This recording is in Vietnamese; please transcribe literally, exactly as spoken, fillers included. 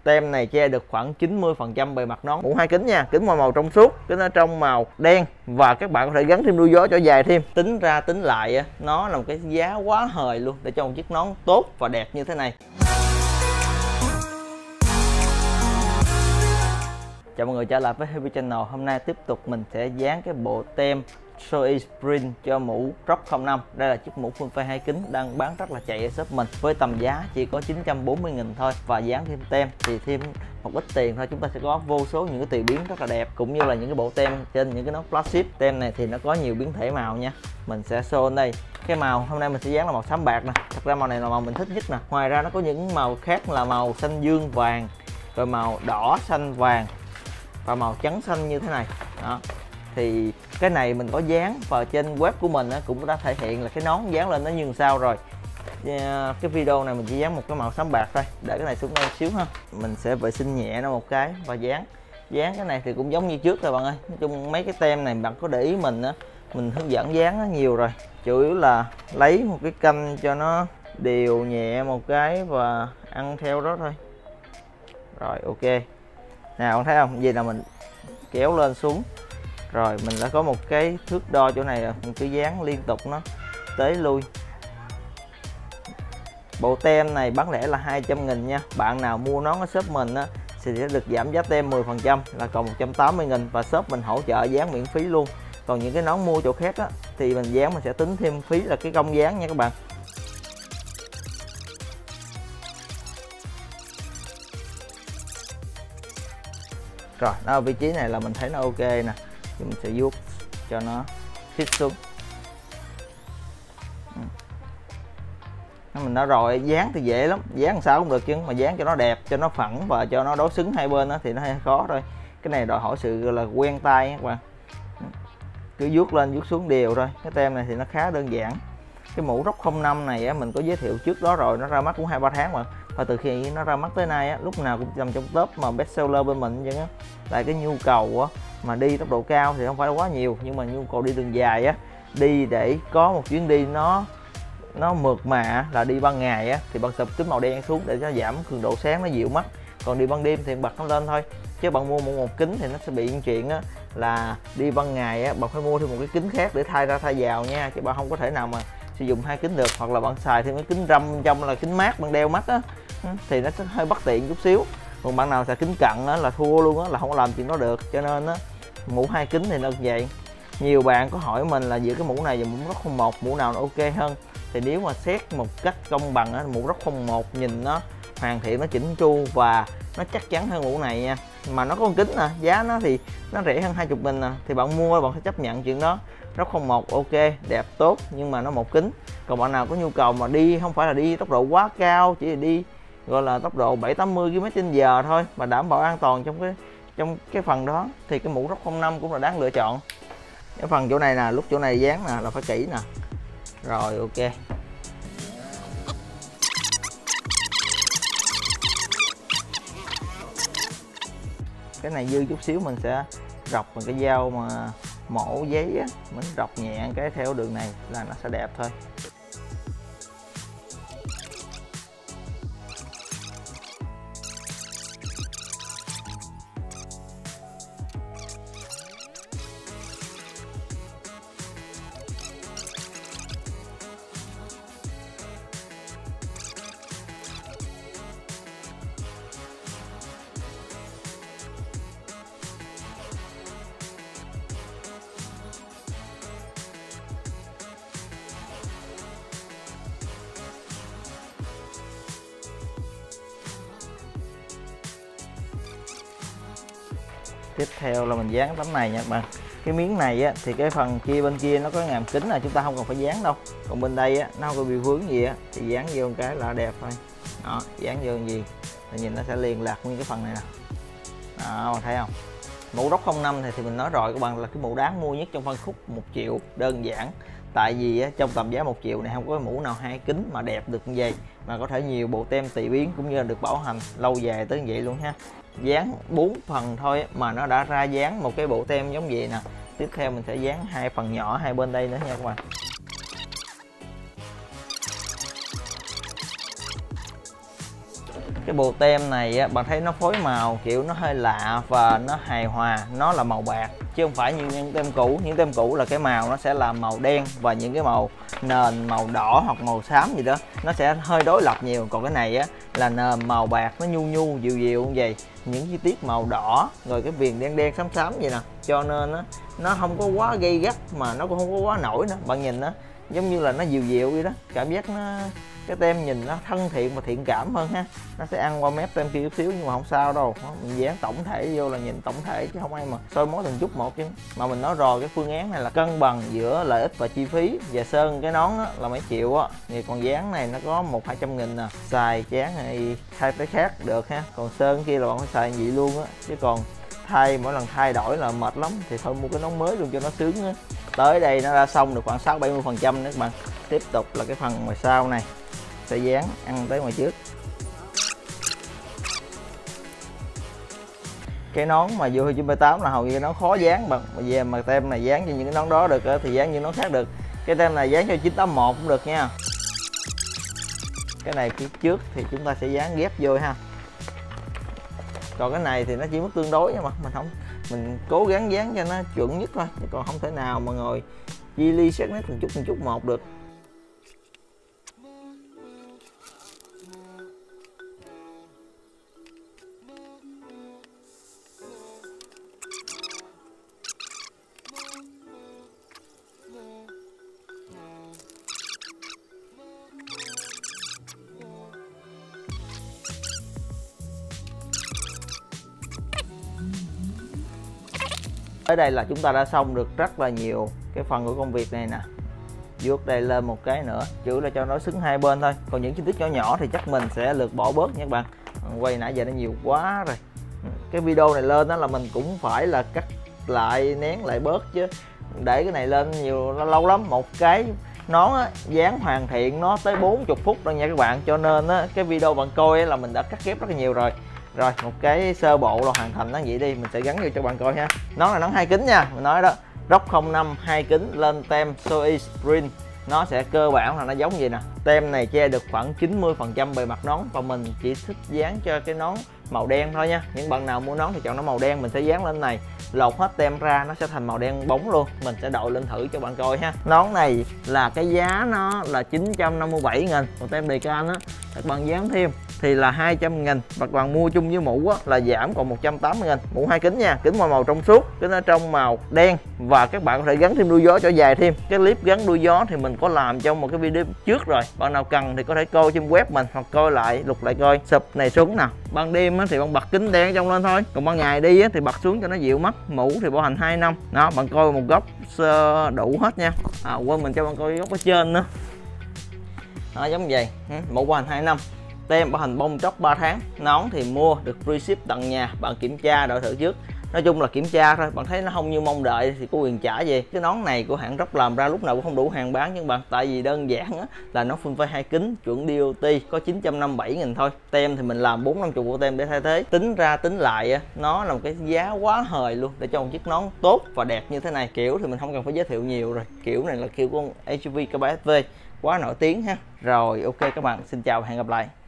Tem này che được khoảng chín mươi phần trăm bề mặt nón. Mũ hai kính nha, kính màu màu trong suốt, kính ở trong màu đen và các bạn có thể gắn thêm đuôi gió cho dài thêm. Tính ra tính lại nó là một cái giá quá hời luôn để cho một chiếc nón tốt và đẹp như thế này. Chào mọi người, trở lại với Heavy Channel. Hôm nay tiếp tục mình sẽ dán cái bộ tem Soi Sprint cho mũ Rock không năm. Đây là chiếc mũ full face hai kính đang bán rất là chạy ở shop mình với tầm giá chỉ có chín trăm bốn mươi nghìn thôi, và dán thêm tem thì thêm một ít tiền thôi, chúng ta sẽ có vô số những cái tùy biến rất là đẹp, cũng như là những cái bộ tem trên những cái nón flagship. Tem này thì nó có nhiều biến thể màu nha, mình sẽ show đây. Cái màu hôm nay mình sẽ dán là màu xám bạc nè, thật ra màu này là màu mình thích nhất nè. Ngoài ra nó có những màu khác là màu xanh dương vàng, rồi màu đỏ xanh vàng và màu trắng xanh như thế này đó. Thì cái này mình có dán vào trên web của mình á, cũng đã thể hiện là cái nón dán lên nó như sao rồi. Cái video này mình chỉ dán một cái màu xám bạc thôi, để cái này xuống đây một xíu ha. Mình sẽ vệ sinh nhẹ nó một cái và dán. Dán cái này thì cũng giống như trước rồi bạn ơi. Nói chung mấy cái tem này bạn có để ý mình á, mình hướng dẫn dán nó nhiều rồi. Chủ yếu là lấy một cái canh cho nó đều nhẹ một cái và ăn theo đó thôi. Rồi ok. Nào, thấy không? Gì là mình kéo lên xuống. Rồi mình đã có một cái thước đo chỗ này rồi, mình cứ dán liên tục nó tới lui. Bộ tem này bán lẻ là hai trăm nghìn nha. Bạn nào mua nón ở shop mình á thì sẽ được giảm giá tem mười phần trăm là còn một trăm tám mươi nghìn, và shop mình hỗ trợ dán miễn phí luôn. Còn những cái nón mua chỗ khác á thì mình dán mình sẽ tính thêm phí là cái công dán nha các bạn. Rồi, nó ở vị trí này là mình thấy nó ok nè. Thì mình sẽ vuốt cho nó fit xuống. Mình đã rồi, dán thì dễ lắm, dán làm sao cũng được chứ, mà dán cho nó đẹp, cho nó phẳng và cho nó đối xứng hai bên đó thì nó hơi khó thôi. Cái này đòi hỏi sự gọi là quen tay các bạn. Cứ vuốt lên vuốt xuống đều thôi. Cái tem này thì nó khá đơn giản. Cái mũ Rock không năm này á, mình có giới thiệu trước đó rồi, nó ra mắt cũng hai ba tháng mà. Và từ khi nó ra mắt tới nay á, lúc nào cũng nằm trong top mà best seller bên mình chứ á. Tại cái nhu cầu á mà đi tốc độ cao thì không phải là quá nhiều, nhưng mà nhu cầu đi đường dài á, đi để có một chuyến đi nó nó mượt mà là đi ban ngày á thì bạn sụp kính màu đen xuống để cho giảm cường độ sáng, nó dịu mắt. Còn đi ban đêm thì bật nó lên thôi. Chứ bạn mua một, một kính thì nó sẽ bị chuyện á là đi ban ngày á bạn phải mua thêm một cái kính khác để thay ra thay vào nha, chứ bạn không có thể nào mà sử dụng hai kính được. Hoặc là bạn xài thêm cái kính râm trong là kính mát bạn đeo mắt á thì nó sẽ hơi bất tiện chút xíu. Còn bạn nào xài kính cận á là thua luôn á, là không có làm chuyện đó được. Cho nên á mũ hai kính thì nó vậy. Nhiều bạn có hỏi mình là giữa cái mũ này và mũ Rock không một mũ nào nó ok hơn. Thì nếu mà xét một cách công bằng á, mũ Rock không một nhìn nó hoàn thiện, nó chỉnh chu và nó chắc chắn hơn mũ này nha. Mà nó có con kính nè, giá nó thì nó rẻ hơn hai mươi nghìn nè, thì bạn mua bạn phải chấp nhận chuyện đó. Rock không một ok, đẹp tốt nhưng mà nó một kính. Còn bạn nào có nhu cầu mà đi không phải là đi tốc độ quá cao, chỉ là đi gọi là tốc độ bảy tám mươi ki lô mét trên giờ thôi mà đảm bảo an toàn trong cái trong cái phần đó thì cái mũ Rock không năm cũng là đáng lựa chọn. Cái phần chỗ này nè, lúc chỗ này dán nè là phải kỹ nè. Rồi ok. Cái này dư chút xíu mình sẽ rọc bằng cái dao mà mổ giấy á, mình rọc nhẹ cái theo đường này là nó sẽ đẹp thôi. Tiếp theo là mình dán tấm này nha các bạn. Cái miếng này á thì cái phần kia bên kia nó có ngàm kính là chúng ta không cần phải dán đâu. Còn bên đây á nó không có bị vướng gì á thì dán vô một cái là đẹp thôi. Đó, dán vô gì thì nhìn nó sẽ liền lạc nguyên cái phần này nè. Đó, bạn thấy không? Mũ Rock không năm này thì mình nói rồi các bạn là cái mũ đáng mua nhất trong phân khúc một triệu, đơn giản. Tại vì á, trong tầm giá một triệu này không có cái mũ nào hai kính mà đẹp được như vậy, mà có thể nhiều bộ tem tùy biến cũng như là được bảo hành lâu dài tới như vậy luôn ha. Dán bốn phần thôi mà nó đã ra dán một cái bộ tem giống vậy nè. Tiếp theo mình sẽ dán hai phần nhỏ hai bên đây nữa nha các bạn. Cái bộ tem này á, bạn thấy nó phối màu kiểu nó hơi lạ và nó hài hòa, nó là màu bạc chứ không phải như những tem cũ. Những tem cũ là cái màu nó sẽ là màu đen và những cái màu nền màu đỏ hoặc màu xám gì đó nó sẽ hơi đối lập nhiều. Còn cái này á là nền màu bạc, nó nhu nhu dịu dịu như vậy, những chi tiết màu đỏ rồi cái viền đen đen xám xám vậy nè, cho nên á nó không có quá gây gắt mà nó cũng không có quá nổi nữa. Bạn nhìn nó giống như là nó dịu dịu vậy đó, cảm giác nó cái tem nhìn nó thân thiện và thiện cảm hơn ha. Nó sẽ ăn qua mép tem kia chút xíu nhưng mà không sao đâu, mình dán tổng thể vô là nhìn tổng thể chứ không ai mà soi mói từng chút một chứ. Mà mình nói rồi, cái phương án này là cân bằng giữa lợi ích và chi phí. Và sơn cái nón á, là mấy triệu á, thì còn dán này nó có một hai trăm nghìn nè, xài chán này thay cái khác được ha. Còn sơn kia là bạn phải xài vậy luôn á, chứ còn thay mỗi lần thay đổi là mệt lắm, thì thôi mua cái nón mới luôn cho nó sướng á. Tới đây nó đã xong được khoảng sáu bảy mươi phần trăm nữa các bạn. Tiếp tục là cái phần ngoài sau này sẽ dán ăn tới ngoài trước. Cái nón mà vô chín tám là hầu như nó khó dán bằng mà về mà tem này dán cho những cái nón đó được thì dán những nón khác được. Cái tem này dán cho chín tám mốt cũng được nha. Cái này phía trước thì chúng ta sẽ dán ghép vô ha. Còn cái này thì nó chỉ mất tương đối mà mình không mình cố gắng dán cho nó chuẩn nhất thôi, chứ còn không thể nào mà ngồi chi ly xét nét từng chút từng chút một được. Ở đây là chúng ta đã xong được rất là nhiều cái phần của công việc này nè. Vuốt đây lên một cái nữa, chữ là cho nó xứng hai bên thôi. Còn những chi tiết nhỏ nhỏ thì chắc mình sẽ lược bỏ bớt nha các bạn. Quay nãy giờ nó nhiều quá rồi. Cái video này lên đó là mình cũng phải là cắt lại nén lại bớt chứ. Để cái này lên nhiều nó lâu lắm. Một cái nón á, dán hoàn thiện nó tới bốn mươi phút đó nha các bạn. Cho nên á, cái video bạn coi là mình đã cắt ghép rất là nhiều rồi. Rồi một cái sơ bộ là hoàn thành nó vậy đi, mình sẽ gắn vô cho bạn coi ha. Nón là nón hai kính nha, mình nói đó. Rock không năm hai kính lên tem Soi Sprint. Nó sẽ cơ bản là nó giống gì nè. Tem này che được khoảng chín mươi phần trăm bề mặt nón và mình chỉ thích dán cho cái nón màu đen thôi nha. Những bạn nào mua nón thì chọn nó màu đen, mình sẽ dán lên này. Lột hết tem ra nó sẽ thành màu đen bóng luôn. Mình sẽ đội lên thử cho bạn coi ha. Nón này là cái giá nó là chín trăm năm mươi bảy nghìn. Còn tem Decan á, các bạn dán thêm thì là hai trăm nghìn. Và các bạn mua chung với mũ á, là giảm còn một trăm tám mươi nghìn. Mũ hai kính nha, kính màu màu trong suốt, kính ở trong màu đen. Và các bạn có thể gắn thêm đuôi gió cho dài thêm. Cái clip gắn đuôi gió thì mình có làm trong một cái video trước rồi. Bạn nào cần thì có thể coi trên web mình hoặc coi lại, lục lại coi. Sụp này xuống nào. Ban đêm á, thì bạn bật kính đen trong lên thôi. Còn ban ngày đi á, thì bật xuống cho nó dịu mắt. Mũ thì bảo hành hai năm. Đó, bạn coi một góc đủ hết nha. À, quên mình cho bạn coi góc ở trên nữa. Đó, giống vậy. Mũ bảo hành hai năm. Tem bảo hành bông tróc ba tháng. Nón thì mua được free ship tận nhà, bạn kiểm tra đợi thử trước. Nói chung là kiểm tra thôi, bạn thấy nó không như mong đợi thì có quyền trả về. Cái nón này của hãng Rock làm ra lúc nào cũng không đủ hàng bán nhưng bạn, tại vì đơn giản á, là nó full face hai kính chuẩn đê o tê có chín trăm năm mươi bảy nghìn thôi. Tem thì mình làm bốn năm mươi bộ tem để thay thế. Tính ra tính lại á, nó là một cái giá quá hời luôn để cho một chiếc nón tốt và đẹp như thế này. Kiểu thì mình không cần phải giới thiệu nhiều rồi. Kiểu này là kiểu của hát vê K ba S V quá nổi tiếng ha. Rồi ok các bạn, xin chào và hẹn gặp lại.